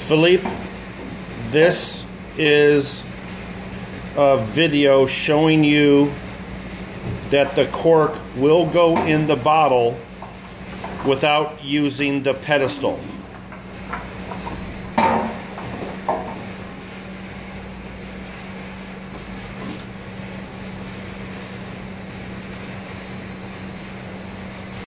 Philippe, this is a video showing you that the cork will go in the bottle without using the pedestal.